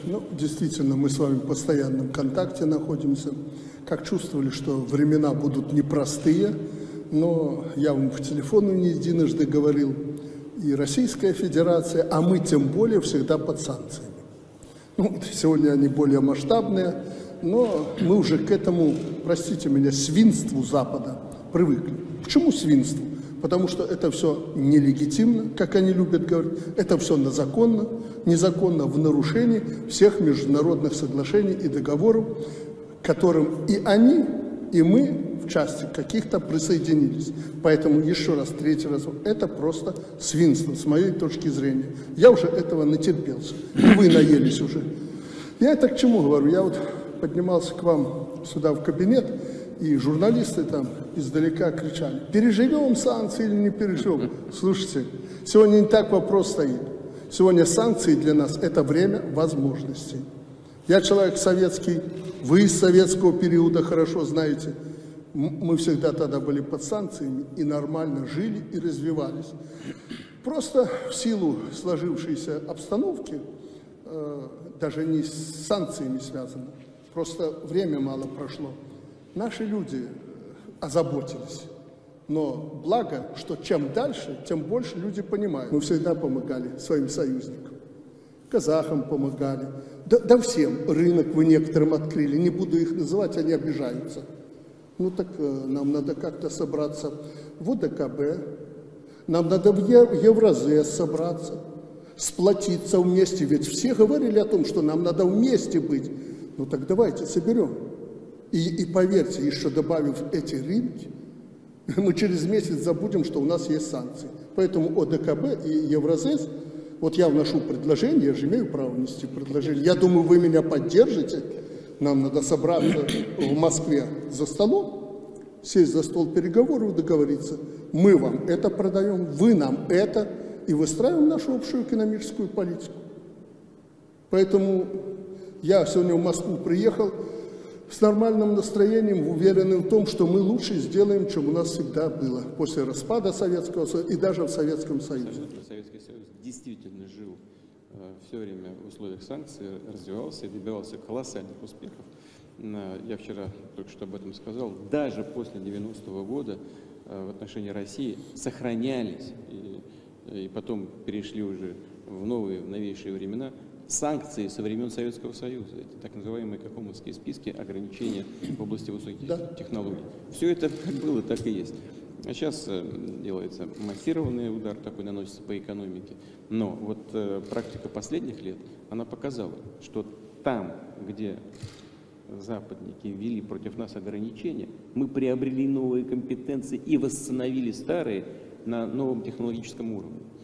Ну, действительно, мы с вами в постоянном контакте находимся. Как чувствовали, что времена будут непростые, но я вам по телефону не единожды говорил, и Российская Федерация, а мы тем более всегда под санкциями. Ну, сегодня они более масштабные, но мы уже к этому, простите меня, свинству Запада привыкли. Почему свинству? Потому что это все нелегитимно, как они любят говорить, это все незаконно в нарушении всех международных соглашений и договоров, к которым и они, и мы в части каких-то присоединились. Поэтому еще раз, третий раз, это просто свинство, с моей точки зрения. Я уже этого натерпелся, и вы наелись уже. Я это к чему говорю? Я вот поднимался к вам сюда в кабинет, и журналисты там издалека кричали: переживем санкции или не переживем? Слушайте, сегодня не так вопрос стоит. Сегодня санкции для нас – это время возможностей. Я человек советский, вы из советского периода хорошо знаете. Мы всегда тогда были под санкциями и нормально жили и развивались. Просто в силу сложившейся обстановки, даже не с санкциями связано, просто время мало прошло. Наши люди озаботились, но благо, что чем дальше, тем больше люди понимают. Мы всегда помогали своим союзникам, казахам помогали, да всем. Рынок вы некоторым открыли, не буду их называть, они обижаются. Ну так нам надо как-то собраться в ОДКБ, нам надо в Евразес собраться, сплотиться вместе, ведь все говорили о том, что нам надо вместе быть. Ну так давайте соберем. И поверьте, еще добавив эти рынки, мы через месяц забудем, что у нас есть санкции. Поэтому ОДКБ и Евразес, вот я вношу предложение, я же имею право внести предложение. Я думаю, вы меня поддержите. Нам надо собраться в Москве за столом, сесть за стол переговоров, договориться. Мы вам это продаем, вы нам это, и выстраиваем нашу общую экономическую политику. Поэтому я сегодня в Москву приехал с нормальным настроением, уверенным в том, что мы лучше сделаем, чем у нас всегда было после распада Советского Союза и даже в Советском Союзе. Советский Союз действительно жил все время в условиях санкций, развивался и добивался колоссальных успехов. Я вчера только что об этом сказал. Даже после 90-го года в отношении России сохранялись и потом перешли уже в новейшие времена санкции со времен Советского Союза. Это так называемые кахомовские списки ограничения в области высоких технологий. Все это как было, так и есть. А сейчас делается массированный удар, такой наносится по экономике. Но вот практика последних лет, она показала, что там, где западники ввели против нас ограничения, мы приобрели новые компетенции и восстановили старые на новом технологическом уровне.